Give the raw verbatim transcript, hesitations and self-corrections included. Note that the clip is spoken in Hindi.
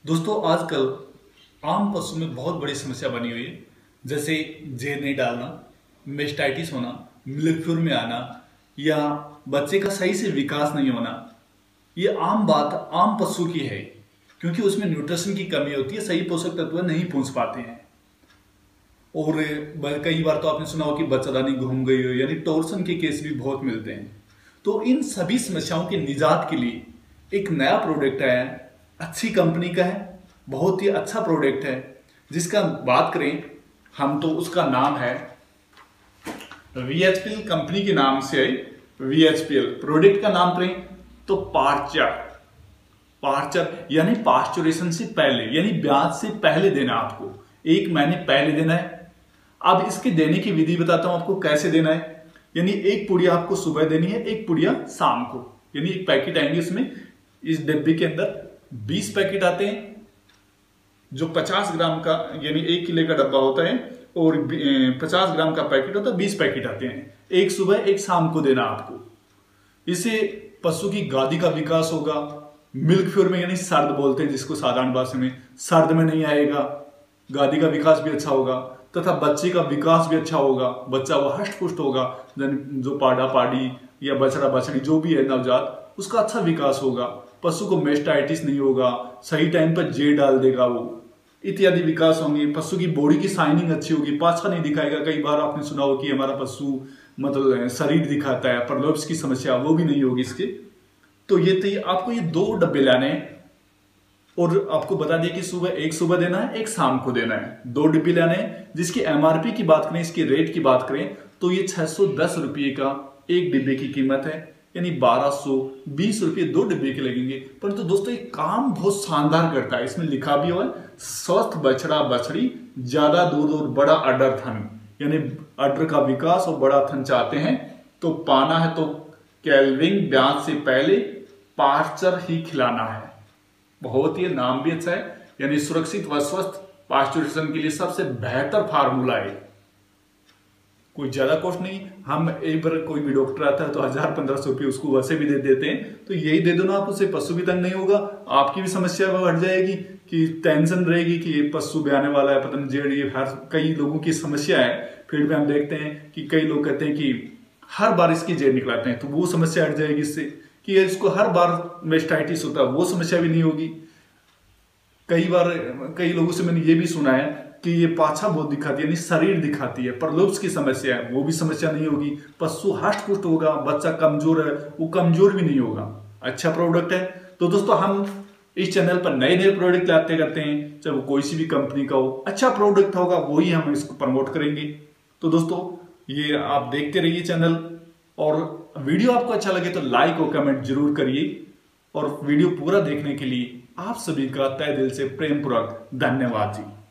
दोस्तों आजकल आम पशु में बहुत बड़ी समस्या बनी हुई है। जैसे जेर नहीं डालना, मेस्टाइटिस होना, मिल्कफ्यूर में आना या बच्चे का सही से विकास नहीं होना। ये आम बात आम पशु की है क्योंकि उसमें न्यूट्रिशन की कमी होती है, सही पोषक तत्व नहीं पहुंच पाते हैं। और कई बार तो आपने सुना हो कि बच्चादानी घूम गई हो, यानी टॉर्सन के केस भी बहुत मिलते हैं। तो इन सभी समस्याओं के निजात के लिए एक नया प्रोडक्ट आया है, अच्छी कंपनी का है, बहुत ही अच्छा प्रोडक्ट है। जिसका बात करें हम तो उसका नाम है V H P L company के नाम से है। V H P L product का नाम करें तो पार्चर पार्चर यानी पास्चुरेशन से पहले, यानी ब्याज से पहले देना, आपको एक महीने पहले देना है। अब इसके देने की विधि बताता हूं आपको कैसे देना है। यानी एक पुड़िया आपको सुबह देनी है, एक पुड़िया शाम को, यानी एक पैकेट आएंगे इसमें। इस डब्बे के अंदर बीस पैकेट आते हैं जो पचास ग्राम का, यानी एक किलो का डब्बा होता है और पचास ग्राम का पैकेट होता है, बीस पैकेट आते हैं। एक सुबह एक शाम को देना आपको। इससे पशु की गादी का विकास होगा, मिल्कफ्यूर में यानी सर्द बोलते हैं जिसको साधारण भाषा में, सर्द में नहीं आएगा, गादी का विकास भी अच्छा होगा तथा बच्चे का विकास भी अच्छा होगा। बच्चा वो हष्ट पुष्ट होगा, जो पाडा पाडी या बछड़ा बछड़ी जो भी है नवजात, उसका अच्छा विकास होगा। पशु को मेस्टाइटिस नहीं होगा, सही टाइम पर जेर डाल देगा वो, इत्यादि विकास होंगे। पशु की बॉडी की शाइनिंग अच्छी होगी, पाछा नहीं दिखाएगा। कई बार आपने सुना हो कि हमारा पशु मतलब शरीर दिखाता है, प्रलोभन की समस्या वो भी नहीं होगी इसके। तो ये तो आपको ये दो डब्बे लाने हैं और आपको बता दिया कि सुबह एक सुबह देना है, एक शाम को देना है। दो डिब्बे लाने हैं। जिसकी एमआरपी की बात करें, इसके रेट की बात करें तो ये छह सौ दस रुपये का एक डिब्बे की कीमत है, यानी बारह सौ बीस रुपये दो डिब्बे के लगेंगे। परंतु तो दोस्तों ये काम बहुत शानदार करता है। इसमें लिखा भी हुआ है स्वस्थ बछड़ा बछड़ी, ज्यादा दूध और बड़ा अडर थन, यानी अडर का विकास और बड़ा थन चाहते हैं तो पाना है तो कैल्विंग ब्याज से पहले पार्चर ही खिलाना है। बहुत ही नाम भी अच्छा है, यानी सुरक्षित व स्वस्थ पास्चुरेशन के लिए सबसे बेहतर फार्मूला है। कोई ज्यादा कॉस्ट नहीं। हम एक बार कोई भी डॉक्टर आता है तो हजार पंद्रह सौ रुपये उसको वैसे भी दे देते हैं, तो यही दे दो ना आप, उससे पशु भी तंग नहीं होगा, आपकी भी समस्या हट जाएगी कि टेंशन रहेगी कि ये पशु भी आने वाला है, पता नहीं जेड़, ये हर कई लोगों की समस्या है। फिर भी हम देखते हैं कि कई लोग कहते हैं कि हर बार इसकी जेड़ निकलाते हैं, तो वो समस्या हट जाएगी इससे कि इसको हर बार मेस्टाइटिस होता है, वो समस्या भी नहीं होगी। कई बार कई लोगों से मैंने ये भी सुना है कि ये पाछा बहुत दिखाती है, यानी शरीर दिखाती है, प्रलोभन की समस्या है, वो भी समस्या नहीं होगी। पशु हष्ट पुष्ट होगा, बच्चा कमजोर है वो कमजोर भी नहीं होगा। अच्छा प्रोडक्ट है। तो दोस्तों हम इस चैनल पर नए नए प्रोडक्ट लाते करते हैं, चाहे वो कोई सी भी कंपनी का हो, अच्छा प्रोडक्ट होगा वही हम इसको प्रमोट करेंगे। तो दोस्तों ये आप देखते रहिए चैनल, और वीडियो आपको अच्छा लगे तो लाइक और कमेंट जरूर करिए। और वीडियो पूरा देखने के लिए आप सभी का तहे दिल से प्रेम पूर्वक धन्यवाद जी।